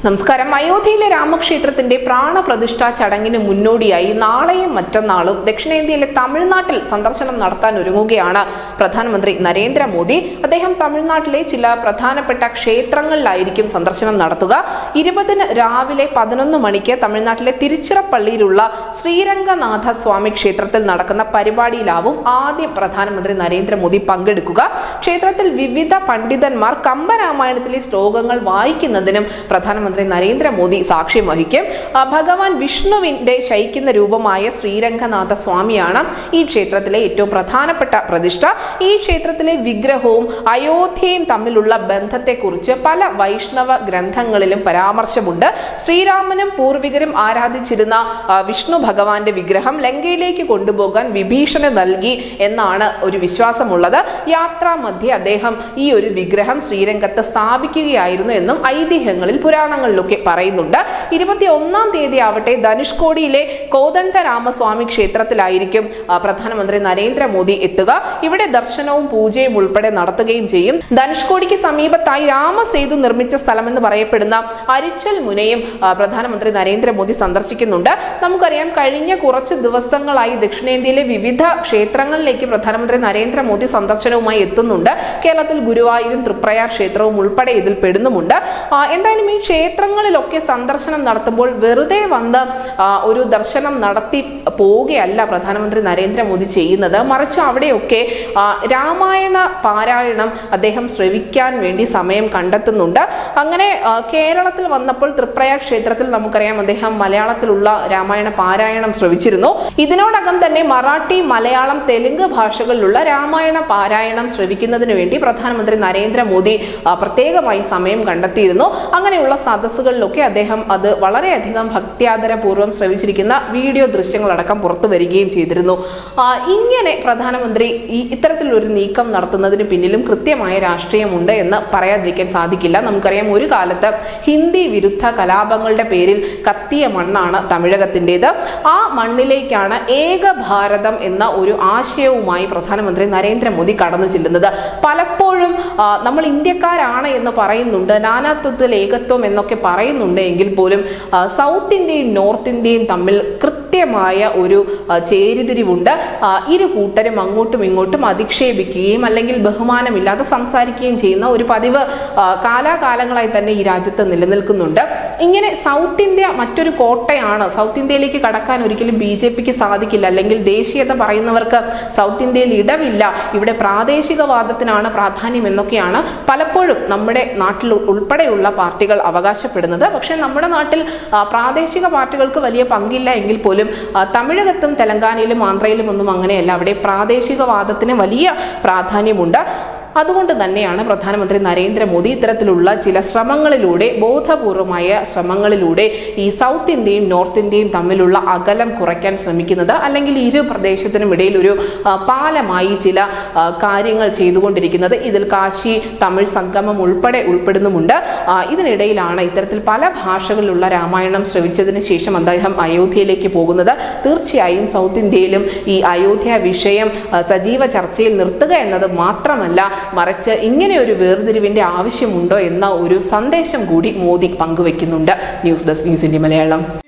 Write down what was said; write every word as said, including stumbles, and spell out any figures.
നമസ്കാരം. അയോധ്യയിലെ രാമക്ഷേത്രത്തിന്റെ പ്രാണപ്രതിഷ്ഠാ ചടങ്ങിന് മുന്നോടിയായി നാളെയും മറ്റന്നാളും ദക്ഷിണേന്ത്യയിലെ തമിഴ്നാട്ടിൽ സന്ദർശനം നടത്താൻ ഒരുങ്ങുകയാണ് പ്രധാനമന്ത്രി നരേന്ദ്രമോദി. അദ്ദേഹം തമിഴ്നാട്ടിലെ ചില പ്രധാനപ്പെട്ട ക്ഷേത്രങ്ങളിലായിരിക്കും സന്ദർശനം നടത്തുക. ഇരുപതിന് രാവിലെ പതിനൊന്ന് മണിക്ക് തമിഴ്നാട്ടിലെ തിരുച്ചിറപ്പള്ളിയിലുള്ള ശ്രീരംഗനാഥ സ്വാമി ക്ഷേത്രത്തിൽ നടക്കുന്ന പരിപാടിയിലാവും ആദ്യം പ്രധാനമന്ത്രി നരേന്ദ്രമോദി പങ്കെടുക്കുക. ക്ഷേത്രത്തിൽ വിവിധ പണ്ഡിതന്മാർ കമ്പരാമായണത്തിലെ ശ്ലോകങ്ങൾ വായിക്കുന്നതിനും പ്രധാനമന്ത്രി നരേന്ദ്രമോദി സാക്ഷ്യം വഹിക്കും. ഭഗവാൻ വിഷ്ണുവിന്റെ ശയിക്കുന്ന രൂപമായ ശ്രീരംഗനാഥ സ്വാമിയാണ് ഈ ക്ഷേത്രത്തിലെ ഏറ്റവും പ്രധാനപ്പെട്ട പ്രതിഷ്ഠ. ഈ ക്ഷേത്രത്തിലെ വിഗ്രഹവും അയോധ്യയും തമ്മിലുള്ള ബന്ധത്തെക്കുറിച്ച് പല വൈഷ്ണവ ഗ്രന്ഥങ്ങളിലും പരാമർശമുണ്ട്. ശ്രീരാമനും പൂർവികരും ആരാധിച്ചിരുന്ന വിഷ്ണു ഭഗവാന്റെ വിഗ്രഹം ലങ്കയിലേക്ക് കൊണ്ടുപോകാൻ വിഭീഷണന് നൽകി എന്നാണ് ഒരു വിശ്വാസമുള്ളത്. യാത്രാമധ്യേ അദ്ദേഹം ഈ ഒരു വിഗ്രഹം ശ്രീരംഗത്ത് സ്ഥാപിക്കുകയായിരുന്നു എന്നും ഐതിഹ്യങ്ങളിൽ പുരാണങ്ങളിലൊക്കെ പറയുന്നുണ്ട്. ഇരുപത്തി ഒന്നാം തീയതി ആവട്ടെ ധനുഷ്കോടിയിലെ കോദണ്ഡരാമസ്വാമി ക്ഷേത്രത്തിലായിരിക്കും പ്രധാനമന്ത്രി നരേന്ദ്രമോദി എത്തുക. ഇവിടെ ദർശനവും പൂജയും ഉൾപ്പെടെ നടത്തുകയും ചെയ്യും. ധനുഷ്കോടിക്ക് സമീപത്തായി രാമസേതു നിർമ്മിച്ച സ്ഥലമെന്ന് പറയപ്പെടുന്ന അരിച്ചൽ മുനയും പ്രധാനമന്ത്രി നരേന്ദ്രമോദി സന്ദർശിക്കുന്നുണ്ട്. നമുക്കറിയാം, കഴിഞ്ഞ കുറച്ച് ദിവസങ്ങളായി ദക്ഷിണേന്ത്യയിലെ വിവിധ ക്ഷേത്രങ്ങളിലേക്ക് പ്രധാനമന്ത്രി നരേന്ദ്രമോദി സന്ദർശനവുമായി എത്തുന്നുണ്ട്. കേരളത്തിൽ ഗുരുവായൂരും തൃപ്രയാർ ക്ഷേത്രവും ഉൾപ്പെടെ ഇതിൽ പെടുന്നുമുണ്ട്. എന്തായാലും ഈ ക്ഷേത്രങ്ങളിലൊക്കെ സന്ദർശനം നടത്തുമ്പോൾ വെറുതെ വന്ന് ഒരു ദർശനം നടത്തി പോവുകയല്ല പ്രധാനമന്ത്രി നരേന്ദ്രമോദി ചെയ്യുന്നത്. മറിച്ച് അവിടെയൊക്കെ രാമായണ പാരായണം അദ്ദേഹം ശ്രവിക്കാൻ വേണ്ടി സമയം കണ്ടെത്തുന്നുണ്ട്. അങ്ങനെ കേരളത്തിൽ വന്നപ്പോൾ തൃപ്രയാർ ക്ഷേത്രത്തിൽ നമുക്കറിയാം അദ്ദേഹം മലയാളത്തിലുള്ള രാമായണ പാരായണം ശ്രവിച്ചിരുന്നു. ഇതിനോടകം തന്നെ മറാഠി, മലയാളം, തെലുങ്ക് ഭാഷകളിലുള്ള രാമായണ പാരായണം ശ്രവിക്കുന്നതിന് വേണ്ടി പ്രധാനമന്ത്രി നരേന്ദ്രമോദി പ്രത്യേകമായി സമയം കണ്ടെത്തിയിരുന്നു. അങ്ങനെയുള്ള സദസ്സുകളിലൊക്കെ അദ്ദേഹം അത് വളരെയധികം ഭക്ത്യാദരപൂർവ്വം ശ്രവിച്ചിരിക്കുന്ന വീഡിയോ ദൃശ്യങ്ങളടക്കം പുറത്തു വരികയും ചെയ്തിരുന്നു. ഇങ്ങനെ പ്രധാനമന്ത്രി ഈ ഇത്തരത്തിലൊരു നീക്കം നടത്തുന്നതിന് പിന്നിലും കൃത്യമായ രാഷ്ട്രീയമുണ്ട് എന്ന് പറയാതിരിക്കാൻ സാധിക്കില്ല. നമുക്കറിയാം, ഒരു കാലത്ത് ഹിന്ദി വിരുദ്ധ കലാപങ്ങളുടെ പേരിൽ കത്തിയ മണ്ണാണ് തമിഴകത്തിൻ്റെത്. ആ മണ്ണിലേക്കാണ് ഏക ഭാരതം എന്ന ഒരു ആശയവുമായി പ്രധാനമന്ത്രി നരേന്ദ്രമോദി കടന്നു ചെല്ലുന്നത്. പലപ്പോഴും നമ്മൾ ഇന്ത്യക്കാരാണ് എന്ന് പറയുന്നുണ്ട്, നാനാത്വത്തിൽ ഏകത്വം എന്നൊക്കെ പറയുന്നുണ്ട് എങ്കിൽ പോലും സൗത്ത് ഇന്ത്യയും നോർത്ത് ഇന്ത്യയും തമ്മിൽ കൃത്യമായ ഒരു ചേരിതിരിവുണ്ട്. ഇരു കൂട്ടരും അങ്ങോട്ടും ഇങ്ങോട്ടും അധിക്ഷേപിക്കുകയും അല്ലെങ്കിൽ ബഹുമാനമില്ലാതെ സംസാരിക്കുകയും ചെയ്യുന്ന ഒരു പതിവ് കാലാകാലങ്ങളായി തന്നെ ഈ രാജ്യത്ത് നിലനിൽക്കുന്നുണ്ട്. ഇങ്ങനെ സൗത്ത് ഇന്ത്യ മറ്റൊരു കോട്ടയാണ്, സൗത്ത് ഇന്ത്യയിലേക്ക് കടക്കാൻ ഒരിക്കലും ബി ജെ പിക്ക് സാധിക്കില്ല, അല്ലെങ്കിൽ ദേശീയത പറയുന്നവർക്ക് സൗത്ത് ഇന്ത്യയിൽ ഇടമില്ല, ഇവിടെ പ്രാദേശികവാദത്തിനാണ് പ്രാധാന്യം എന്നൊക്കെയാണ് പലപ്പോഴും നമ്മുടെ നാട്ടിൽ ഉൾപ്പെടെയുള്ള പാർട്ടികൾ അവകാശപ്പെടുന്നത്. പക്ഷെ നമ്മുടെ നാട്ടിൽ പ്രാദേശിക പാർട്ടികൾക്ക് വലിയ പങ്കില്ല എങ്കിൽ പോലും തമിഴകത്തും തെലങ്കാനയിലും ആന്ധ്രയിലും ഒന്നും അങ്ങനെയല്ല. അവിടെ പ്രാദേശികവാദത്തിന് വലിയ പ്രാധാന്യമുണ്ട്. അതുകൊണ്ട് തന്നെയാണ് പ്രധാനമന്ത്രി നരേന്ദ്രമോദി ഇത്തരത്തിലുള്ള ചില ശ്രമങ്ങളിലൂടെ, ബോധപൂർവമായ ശ്രമങ്ങളിലൂടെ ഈ സൗത്ത് ഇന്ത്യയും നോർത്ത് ഇന്ത്യയും തമ്മിലുള്ള അകലം കുറയ്ക്കാൻ ശ്രമിക്കുന്നത്. അല്ലെങ്കിൽ ഇരു പ്രദേശത്തിനും ഇടയിൽ ഒരു പാലമായി ചില കാര്യങ്ങൾ ചെയ്തുകൊണ്ടിരിക്കുന്നത്. ഇതിൽ കാശി തമിഴ് സംഗമം ഉൾപ്പെടെ ഉൾപ്പെടുന്നുമുണ്ട്. ഇതിനിടയിലാണ് ഇത്തരത്തിൽ പല ഭാഷകളിലുള്ള രാമായണം ശ്രവിച്ചതിന് ശേഷം അദ്ദേഹം അയോധ്യയിലേക്ക് പോകുന്നത്. തീർച്ചയായും സൗത്ത് ഇന്ത്യയിലും ഈ അയോധ്യ വിഷയം സജീവ ചർച്ചയിൽ നിർത്തുക എന്നത് മാത്രമല്ല, മറിച്ച് ഇങ്ങനെ ഒരു വേർതിരിവിന്റെ ആവശ്യമുണ്ടോ എന്ന ഒരു സന്ദേശം കൂടി മോദി പങ്കുവെക്കുന്നുണ്ട്. News desk, news India Malayalam.